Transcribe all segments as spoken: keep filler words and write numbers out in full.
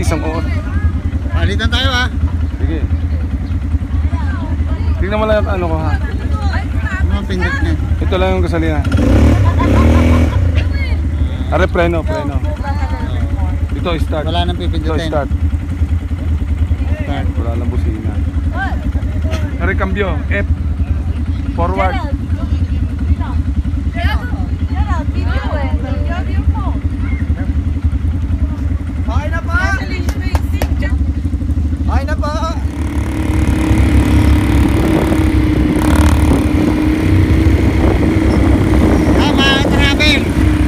isang oras. Palitan tayo ha. Sige. Tingnan mo lang ano ko ha. Mga pindot na. Ito lang yung gasolina. Are preno, preno. Ito start. Wala nang Ito pipindutin. start. Start. Wala lang busina. Are cambio, F. Forward. Ay na pa! Ay na pa! Tama, travel!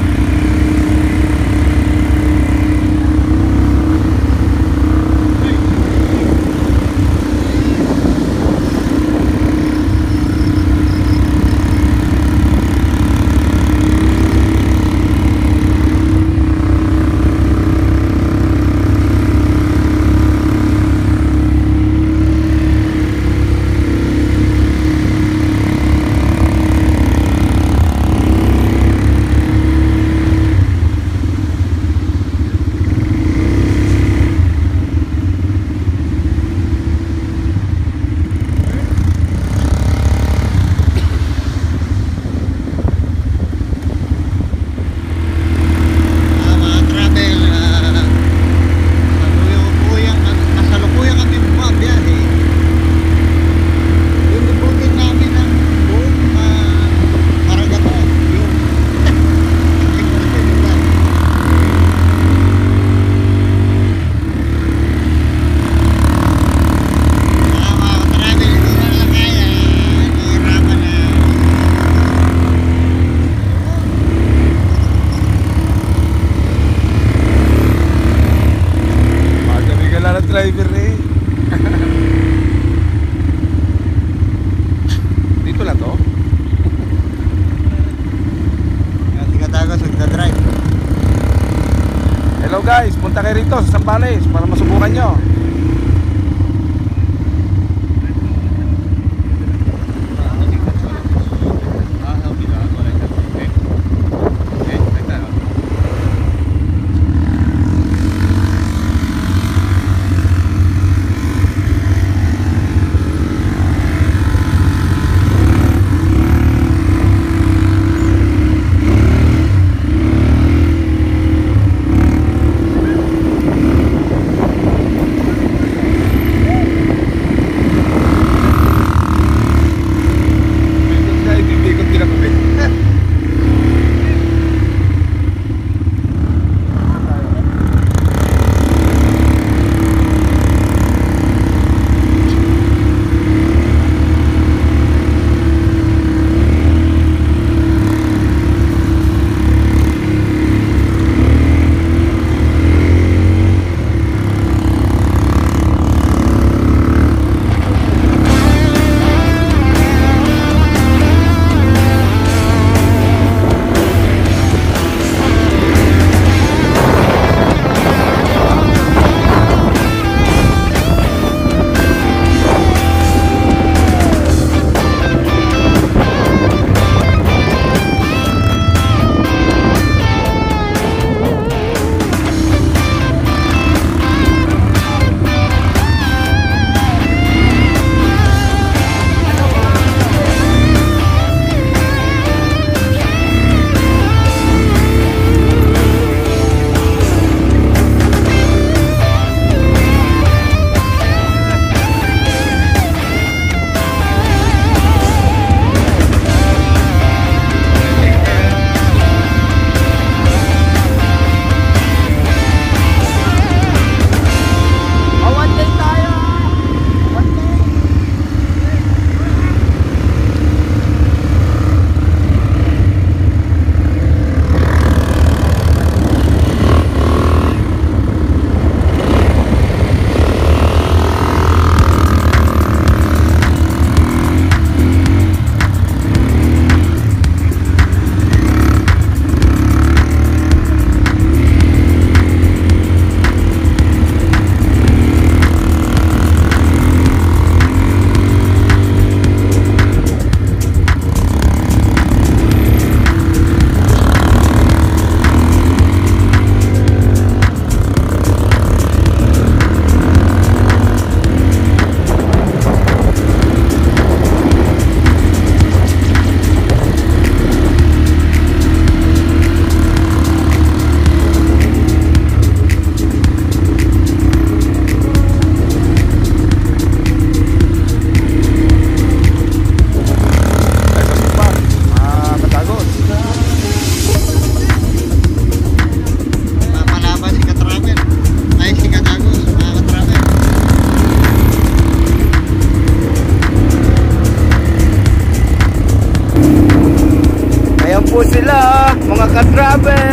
Driver eh. Dito lang to. Kasi katagos, magdadrive. Hello guys, punta kayo rito sa Sambales para masubukan nyo.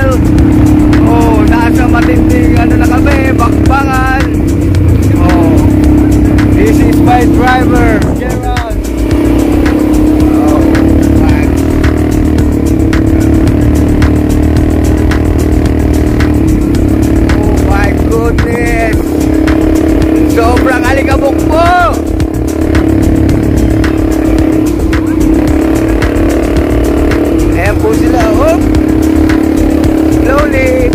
Rizal. Oh, nasa matinding ano na kami, bakbangan. Oh, this is my driver, Gerald. Oh, man. Oh my goodness. Sobrang alikabok po. Ayan po sila. Oh, slowly.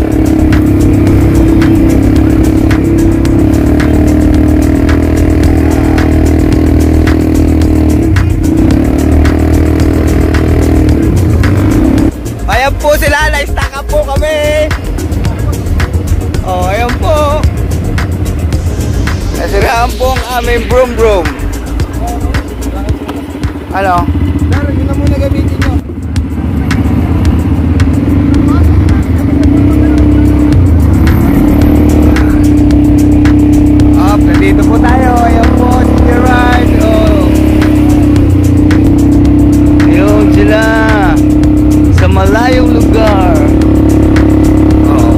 Ayan po sila, na-stack up po kami. Oh, ayan po. Nasiraan po ang aming broom broom. Ano? Sir, yun na muna gamitin nyo. Up, nandito po tayo. Ayan po, sige right. Oh. Ayun sila. Sa malayong lugar. Oh.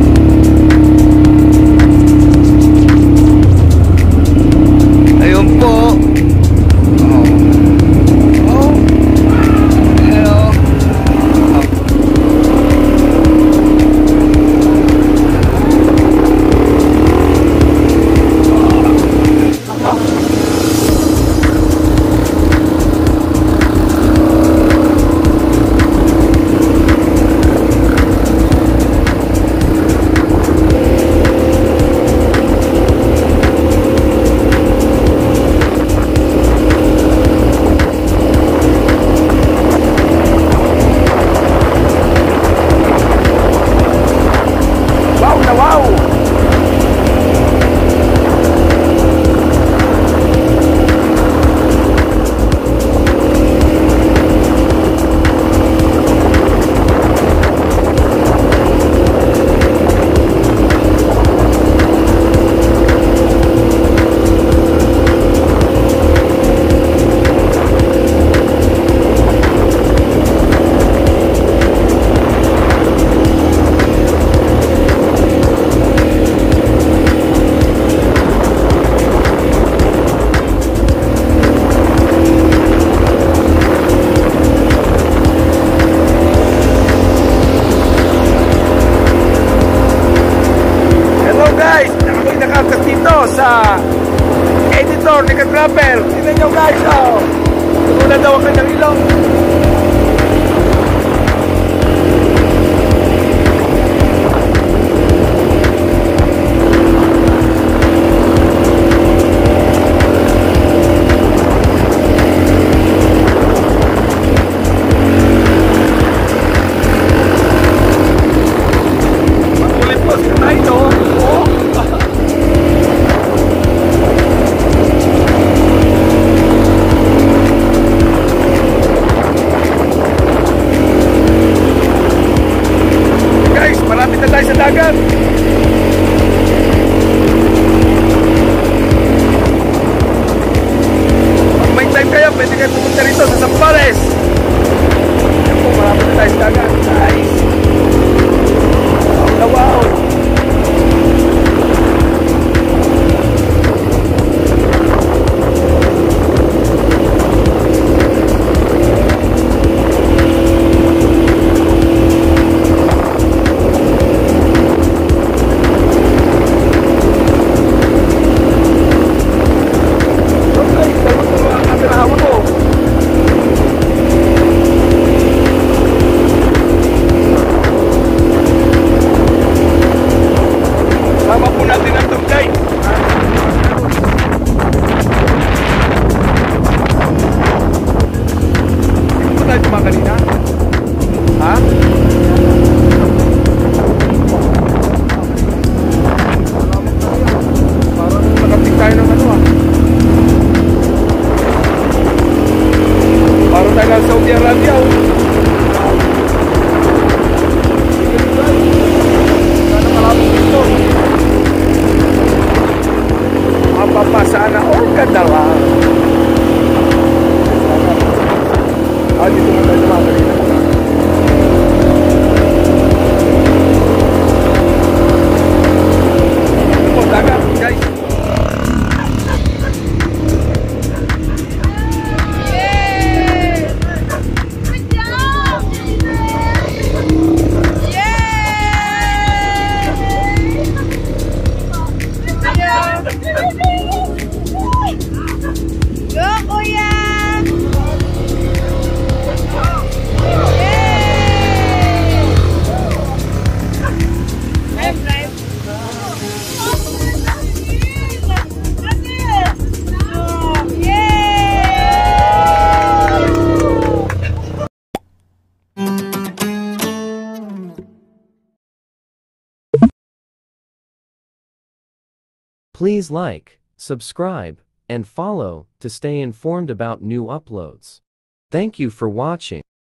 Ayun po. Oh. Oh. Hello. Oh. Wow na wow! Hello guys! Ako'y nakakas dito sa editor ni Ka-Travel. Tignan nyo guys, oh! Tumulan daw ang kanyang ilong. Makulit po si Tayo. Oh! Guys, malapit na tayo sa dagat. Pag may time kayo, pwede kayo pumunta rito sa Zambales. Yan po, malapit na tayo sa dagat. Nice. Wow na wow. Please like, subscribe, and follow to stay informed about new uploads. Thank you for watching.